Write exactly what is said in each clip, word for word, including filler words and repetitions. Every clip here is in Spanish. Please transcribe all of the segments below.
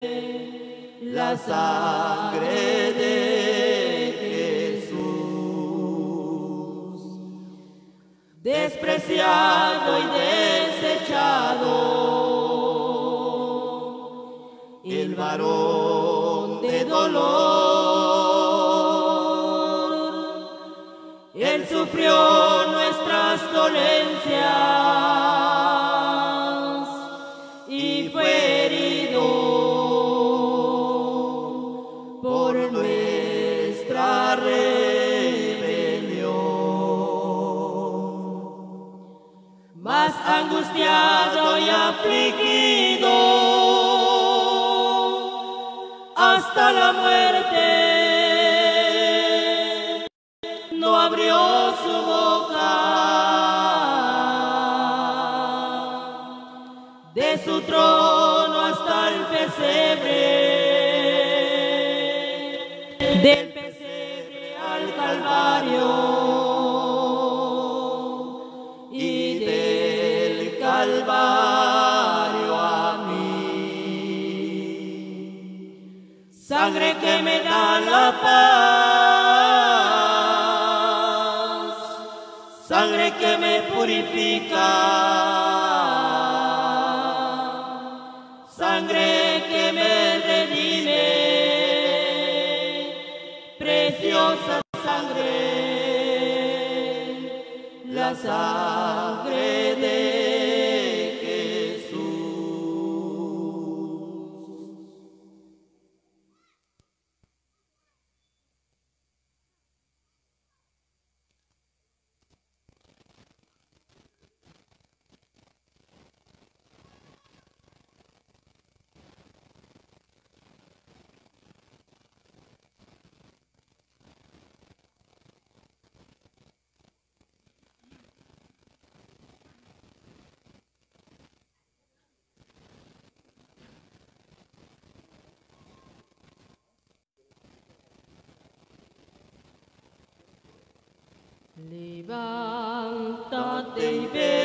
la sangre de Jesús, despreciado y desechado, el varón de dolor, él sufrió nuestras dolencias y fue herido por nuestra rebelión. Mas angustiado y afligido hasta la muerte, no abrió su boca. De su trono hasta el pesebre, del pesebre al Calvario y del Calvario a mí. Sangre que me da la paz, sangre que me purifica, sangre que me redime, preciosa sangre, la sangre de Levántate y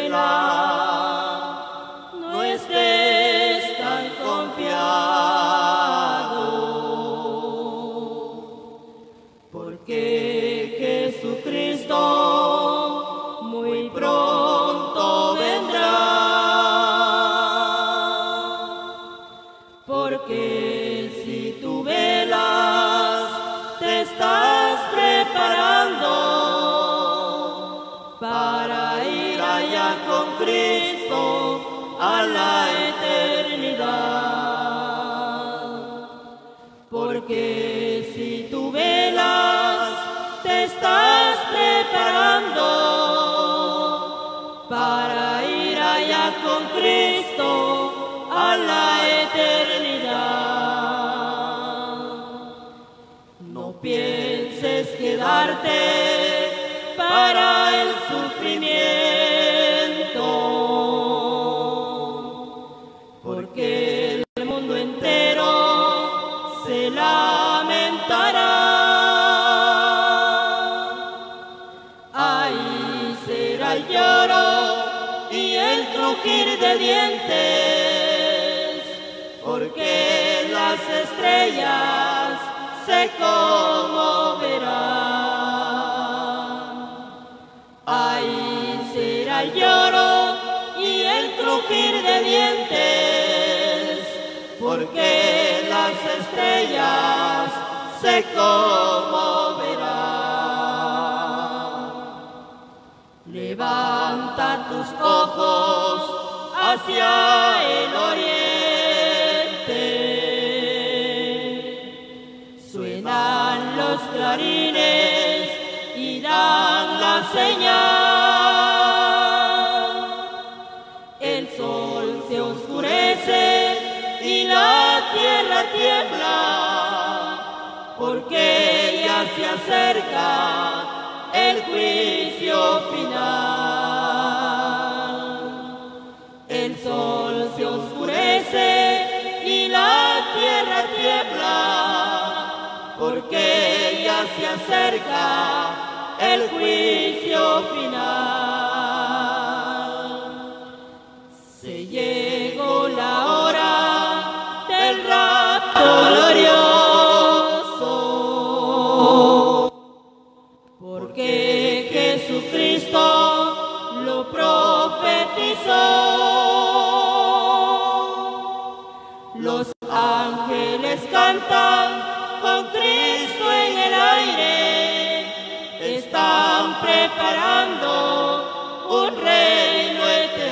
vela, no estés tan confiado, porque Jesucristo muy pronto vendrá, porque si tú velas, te estás preparando para ir allá con Cristo a la eternidad. Porque si tú velas, te estás preparando para ir allá con Cristo a la eternidad. No pienses quedarte para el sufrimiento, porque el mundo entero se lamentará. Ahí será el lloro y el crujir de dientes, porque las estrellas se conmoverán. Ahí será el lloro y el crujir de dientes, porque las estrellas se conmoverán. Levanta tus ojos hacia el oriente, suenan los clarines y dan la señal. El sol se oscurece y la tierra tiembla, porque ya se acerca el juicio final. El sol se oscurece y la tierra tiembla, porque ya se acerca el juicio final. Se llegó la hora del rayo cantan con Cristo en el aire, están preparando un reino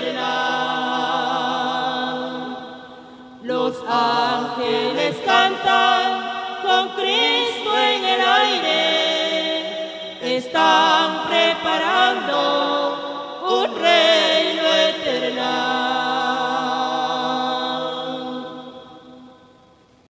eterno. Los ángeles cantan con Cristo en el aire, están preparando un reino eterno.